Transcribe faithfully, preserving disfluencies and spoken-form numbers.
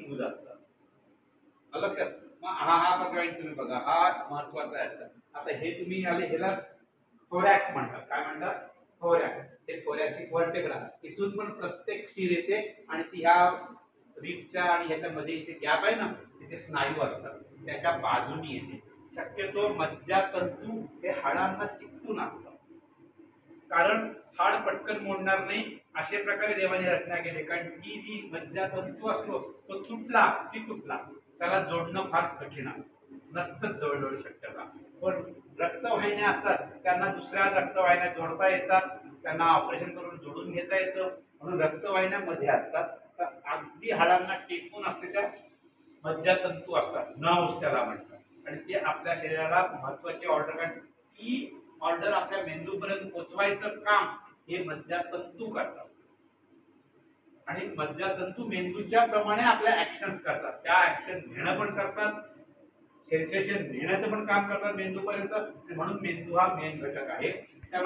Smooth असतात. लक्षात मग हा हा आता जॉईंट तुम्ही बघा, हा महत्वाचा आहे. आता हे तुम्ही आले ह्याला थोरॅक्स म्हणतात. काय म्हणतात? थोरॅक्स. हे थोरॅसिक व्हर्टेब्रा. इथून पण प्रत्येक शिर येते आणि ती ह्या रिबच्या आणि ह्याच्यामध्ये इथे गॅप आहे ना, तिथे स्नायू असतात, त्याच्या बाजूनी येते. शक्यतो मज्जातंतू हे हाडांना चिकटून असतात, कारण हाड पटकन मोडणार नाही अशा प्रकारे देवाने रचना केली. कारण ती जी मज्जातंतू असतो तो तुटला की तुटला, त्याला जोडणं फार कठीण असतं, नसतं जवळजवळ शक्यता. पण रक्तवाहिन्या असतात त्यांना दुसऱ्या रक्तवाहिन्या जोडता येतात, त्यांना ऑपरेशन करून जोडून घेता येतं. म्हणून रक्तवाहिन्या मध्ये असतात, तर अगदी हाडांना टेकून असते त्या मज्जातंतू असतात, नर्व्हज त्याला म्हणतात. आणि ते आपल्या शरीराला महत्वाची ऑर्डर, कारण ती ऑर्डर आपल्या मेंदूपर्यंत पोहोचवायचं काम हे मज्जातंतू करतात. आणि मज्जातंतू मेंदूच्या प्रमाणे आपल्या ऍक्शन्स करतात, त्या ऍक्शन घेणं पण करतात, सेन्सेशन नेण्याचं पण काम करतात मेंदूपर्यंत. म्हणून मेंदू हा मेन घटक आहे.